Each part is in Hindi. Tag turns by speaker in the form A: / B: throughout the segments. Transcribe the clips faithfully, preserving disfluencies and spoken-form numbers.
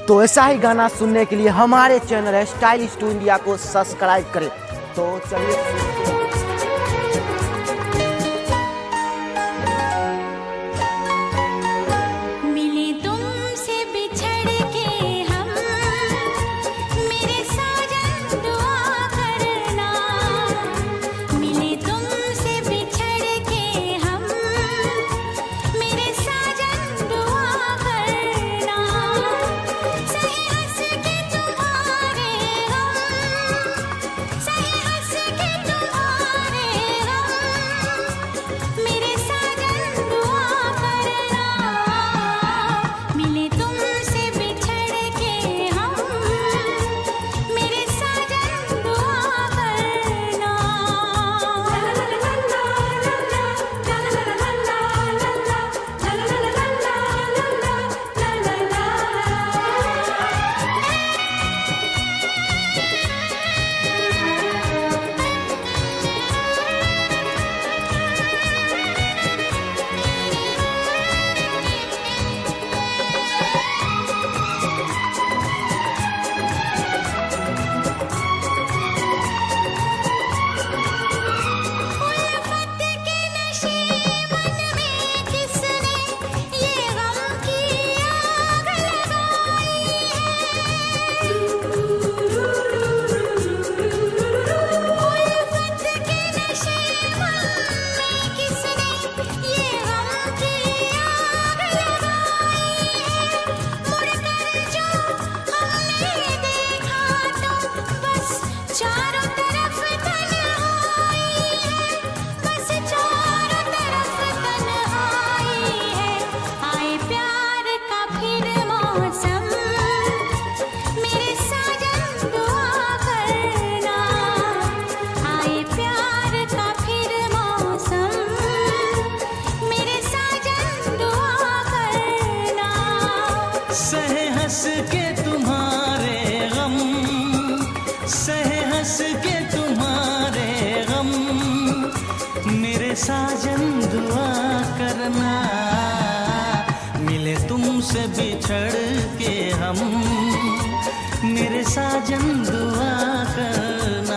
A: तो ऐसा ही गाना सुनने के लिए हमारे चैनल है स्टाइलिश टू इंडिया को सब्सक्राइब करें। तो चलिए
B: सहे हंस के तुम्हारे गम, सहे हंस के तुम्हारे गम, मेरे साजन दुआ करना, मिले तुमसे बिछड़ के हम, मेरे साजन दुआ करना।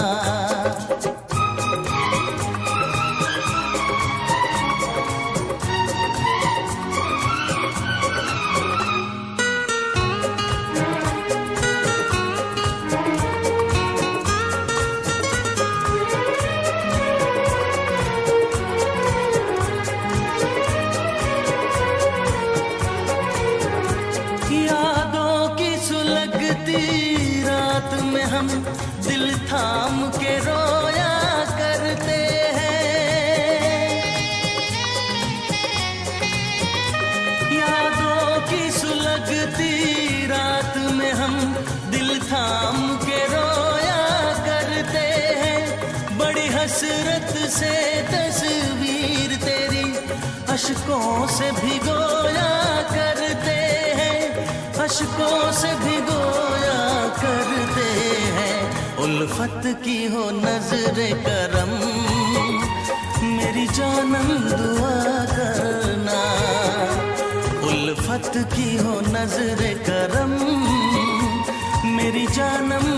B: रात में हम दिल थाम के रोया करते हैं, यादों की सुलगती रात में हम दिल थाम के रोया करते हैं। बड़ी हसरत से तस्वीर तेरी अश्कों से भिगोया करते हैं, अश्कों से भिगोया करते हैं। उल्फत की हो नजरे करम, मेरी जानम दुआ करना, उल्फत की हो नजरे करम, मेरी जानम